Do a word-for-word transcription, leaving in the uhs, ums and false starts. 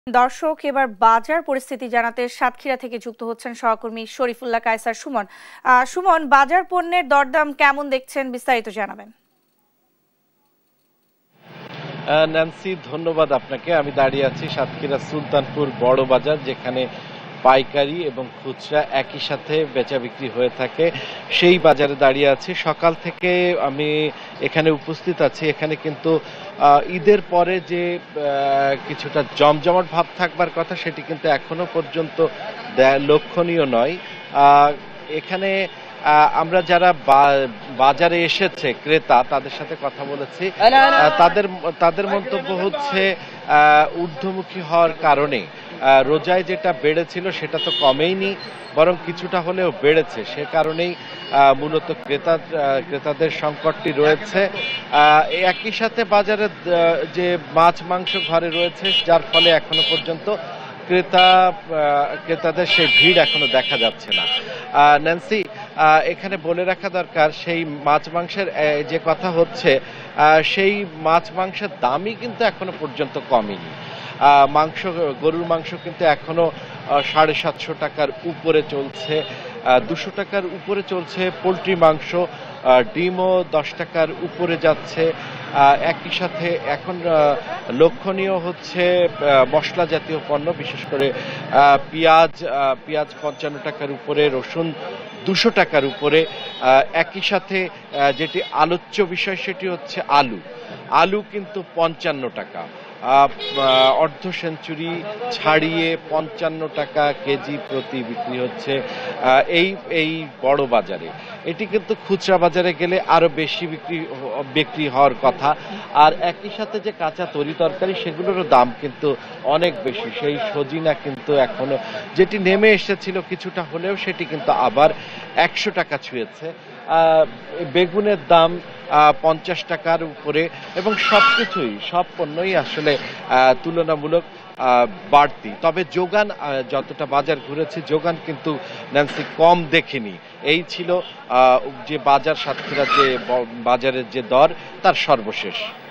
দর্শক এবার বাজার পরিস্থিতি জানাতে সাতক্ষীরা থেকে যুক্ত হচ্ছেন সহকর্মী শরীফুল্লাহ কায়সার সুমন। সুমন, বাজার পণ্যের দরদাম কেমন দেখছেন, বিস্তারিত জানাবেন। ন্যান্সি, ধন্যবাদ আপনাকে। আমি দাঁড়িয়ে আছি সাতক্ষীরা সুলতানপুর বড় বাজার, যেখানে পাইকারি এবং খুচরা একই সাথে বেচা বিক্রি হয়ে থাকে, সেই বাজারে দাঁড়িয়ে আছি। সকাল থেকে আমি এখানে উপস্থিত আছি। এখানে কিন্তু ঈদের পরে যে কিছুটা জমজমাট ভাব থাকবার কথা, সেটি কিন্তু এখনো পর্যন্ত লক্ষণীয় নয়। এখানে আমরা যারা বাজারে এসেছে ক্রেতা, তাদের সাথে কথা বলেছি। তাদের তাদের মন্তব্য হচ্ছে ঊর্ধ্বমুখী হওয়ার কারণে রোজায় যেটা বেড়েছিল সেটা তো কমেইনি, বরং কিছুটা হলেও বেড়েছে। সে কারণেই মূলত ক্রেতা ক্রেতাদের সংকটটি রয়েছে। একই সাথে বাজারে যে মাছ মাংস ঘরে রয়েছে, যার ফলে এখনো পর্যন্ত ক্রেতা ক্রেতাদের সেই ভিড় এখনো দেখা যাচ্ছে না। ন্যান্সি, এখানে বলে রাখা দরকার, সেই মাছ মাংসের যে কথা হচ্ছে, সেই মাছ মাংসের দামই কিন্তু এখনো পর্যন্ত কমেনি। মাংস গরুর মাংস কিন্তু এখনো সাড়ে সাতশো টাকার উপরে চলছে, দুশো টাকার উপরে চলছে পোলট্রি মাংস, ডিমও দশ টাকার উপরে যাচ্ছে। একই সাথে এখন লক্ষণীয় হচ্ছে মশলা জাতীয় পণ্য, বিশেষ করে পেঁয়াজ পেঁয়াজ পঞ্চান্ন টাকার উপরে, রসুন দুশো টাকার উপরে। একই সাথে যেটি আলোচ্য বিষয় সেটি হচ্ছে আলু আলু কিন্তু পঞ্চান্ন টাকা, অর্ধ সেঞ্চুরি ছাড়িয়ে পঞ্চান্ন টাকা কেজি প্রতি বিক্রি হচ্ছে এই এই বড় বাজারে। এটি কিন্তু খুচরা বাজারে গেলে আরো বেশি বিক্রি বিক্রি হওয়ার কথা। আর একই সাথে যে কাঁচা তরি তরকারি, সেগুলোরও দাম কিন্তু অনেক বেশি। সেই সজিনা কিন্তু এখনো, যেটি নেমে এসেছিল কিছুটা হলেও, সেটি কিন্তু আবার একশো টাকা ছুঁয়েছে। বেগুনের দাম পঞ্চাশ টাকার উপরে, এবং সব কিছুই সব পণ্যই আসলে তুলনামূলক বাড়তি। তবে যোগান, যতটা বাজার ঘুরেছি, যোগান কিন্তু ন্যান্সি কম দেখিনি। এই ছিল যে বাজার সাতক্ষীরা যে বাজারের যে দর, তার সর্বশেষ।